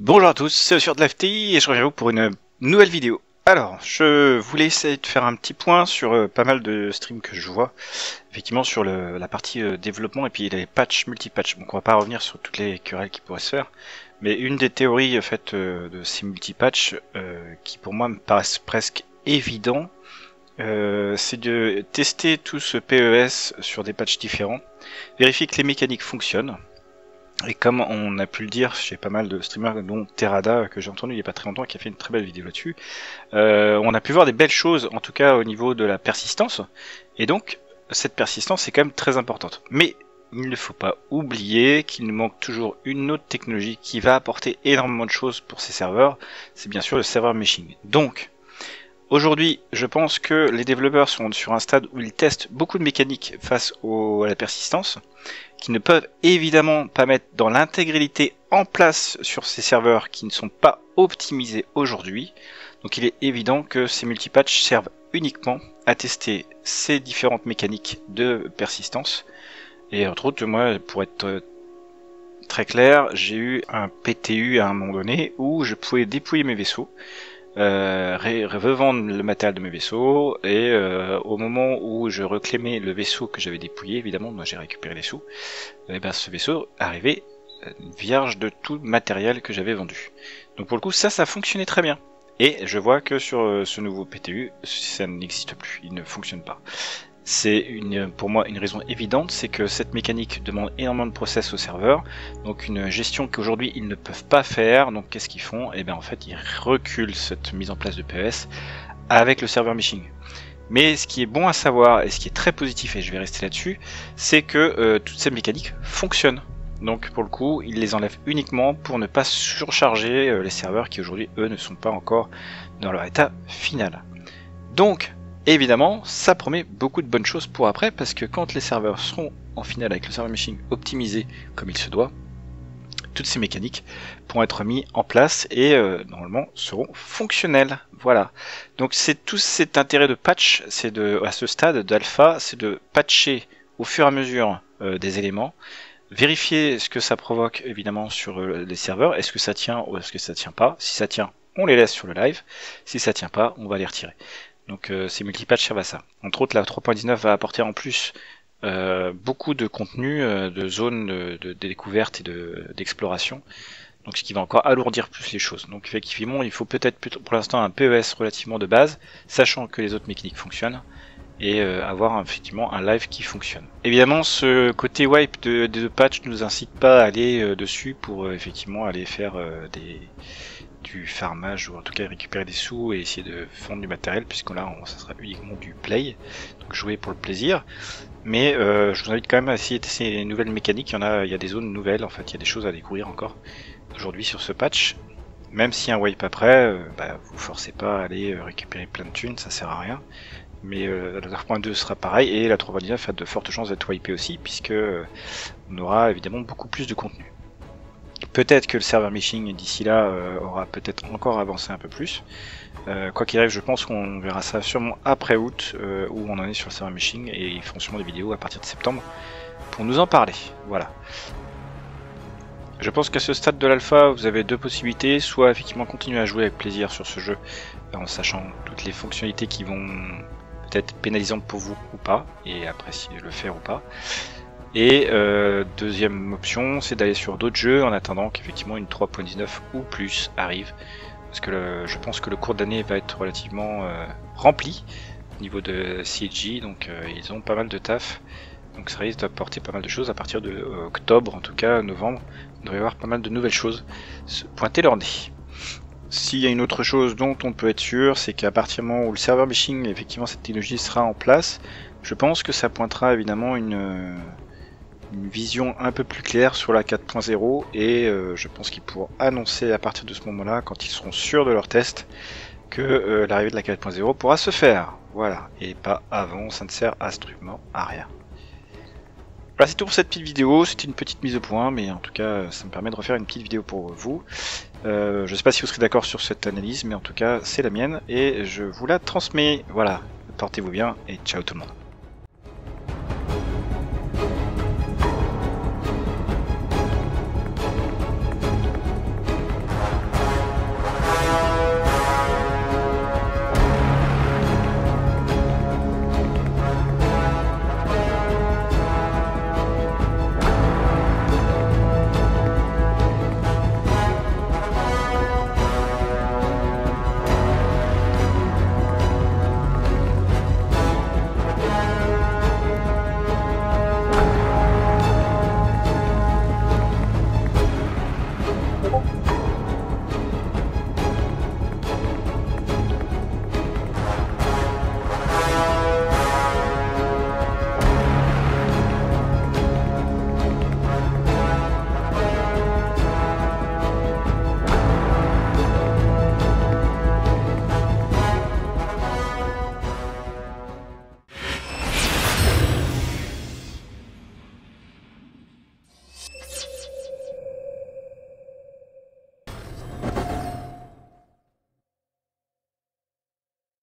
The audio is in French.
Bonjour à tous, c'est sur de l'AFTI et je reviens vous pour une nouvelle vidéo. Alors, je voulais essayer de faire un petit point sur pas mal de streams que je vois, effectivement sur la partie développement et puis les patchs, multi-patchs. Donc on va pas revenir sur toutes les querelles qui pourraient se faire, mais une des théories de ces multi-patchs qui pour moi me paraissent presque évident, c'est de tester tout ce PES sur des patchs différents, vérifier que les mécaniques fonctionnent. Et comme on a pu le dire chez pas mal de streamers, dont Terada, que j'ai entendu il n'y a pas très longtemps, qui a fait une très belle vidéo là-dessus, on a pu voir des belles choses, en tout cas au niveau de la persistance, et donc cette persistance est quand même très importante. Mais il ne faut pas oublier qu'il nous manque toujours une autre technologie qui va apporter énormément de choses pour ces serveurs, c'est bien sûr le server meshing. Donc, aujourd'hui, je pense que les développeurs sont sur un stade où ils testent beaucoup de mécaniques face à la persistance, qui ne peuvent évidemment pas mettre dans l'intégralité en place sur ces serveurs qui ne sont pas optimisés aujourd'hui. Donc il est évident que ces multipatchs servent uniquement à tester ces différentes mécaniques de persistance. Et entre autres, moi, pour être très clair, j'ai eu un PTU à un moment donné où je pouvais dépouiller mes vaisseaux, revendre le matériel de mes vaisseaux, et au moment où je reclamais le vaisseau que j'avais dépouillé, évidemment, moi j'ai récupéré les sous, et ben ce vaisseau arrivait vierge de tout le matériel que j'avais vendu. Donc pour le coup ça fonctionnait très bien. Et je vois que sur ce nouveau PTU, ça n'existe plus, il ne fonctionne pas. C'est pour moi une raison évidente, c'est que cette mécanique demande énormément de process au serveur, donc une gestion qu'aujourd'hui ils ne peuvent pas faire. Donc qu'est-ce qu'ils font? Et bien en fait ils reculent cette mise en place de PES avec le serveur meshing. Mais ce qui est bon à savoir et ce qui est très positif, et je vais rester là-dessus, c'est que toutes ces mécaniques fonctionnent. Donc pour le coup ils les enlèvent uniquement pour ne pas surcharger les serveurs qui aujourd'hui eux ne sont pas encore dans leur état final. Donc évidemment, ça promet beaucoup de bonnes choses pour après, parce que quand les serveurs seront en finale avec le serveur meshing optimisé comme il se doit, toutes ces mécaniques pourront être mises en place et normalement seront fonctionnelles. Voilà. Donc c'est tout cet intérêt de patch, c'est à ce stade d'alpha, c'est de patcher au fur et à mesure des éléments, vérifier ce que ça provoque évidemment sur les serveurs, est-ce que ça tient ou est-ce que ça tient pas. Si ça tient, on les laisse sur le live. Si ça tient pas, on va les retirer. Donc ces multipatchs servent à ça. Entre autres, la 3.19 va apporter en plus beaucoup de contenu, de zones de découverte et d'exploration. Donc ce qui va encore alourdir plus les choses. Donc effectivement, il faut peut-être pour l'instant un PES relativement de base, sachant que les autres mécaniques fonctionnent, et avoir effectivement un live qui fonctionne. Évidemment, ce côté wipe des patchs ne nous incite pas à aller dessus pour effectivement aller faire du farmage, ou en tout cas récupérer des sous et essayer de vendre du matériel, puisque là ça sera uniquement du play, donc jouer pour le plaisir. Mais je vous invite quand même à essayer de tester les nouvelles mécaniques. Il y a des zones nouvelles, en fait il y a des choses à découvrir encore aujourd'hui sur ce patch. Même si un wipe après, vous forcez pas à aller récupérer plein de thunes, ça sert à rien. Mais la 3.2 sera pareil, et la 3.19 a de fortes chances d'être wipée aussi, puisque on aura évidemment beaucoup plus de contenu. Peut-être que le serveur meshing d'ici là aura peut-être encore avancé un peu plus. Quoi qu'il arrive, je pense qu'on verra ça sûrement après août, où on en est sur le serveur meshing, et ils feront sûrement des vidéos à partir de septembre pour nous en parler. Voilà. Je pense qu'à ce stade de l'alpha, vous avez deux possibilités, soit effectivement continuer à jouer avec plaisir sur ce jeu, en sachant toutes les fonctionnalités qui vont peut-être pénalisantes pour vous ou pas, et apprécier le faire ou pas. Et deuxième option, c'est d'aller sur d'autres jeux en attendant qu'effectivement une 3.19 ou plus arrive, parce que je pense que le cours d'année va être relativement rempli au niveau de CG, donc ils ont pas mal de taf, donc ça risque d'apporter pas mal de choses à partir de octobre, en tout cas novembre, il devrait y avoir pas mal de nouvelles choses se pointer leur nez. S'il y a une autre chose dont on peut être sûr, c'est qu'à partir du moment où le serveur meshing, effectivement cette technologie sera en place, je pense que ça pointera évidemment une vision un peu plus claire sur la 4.0, et je pense qu'ils pourront annoncer à partir de ce moment-là, quand ils seront sûrs de leur test, que l'arrivée de la 4.0 pourra se faire. Voilà, et pas avant, ça ne sert strictement à rien. Voilà, c'est tout pour cette petite vidéo, c'était une petite mise au point, mais en tout cas ça me permet de refaire une petite vidéo pour vous. Je ne sais pas si vous serez d'accord sur cette analyse, mais en tout cas c'est la mienne, et je vous la transmets. Voilà, portez-vous bien, et ciao tout le monde.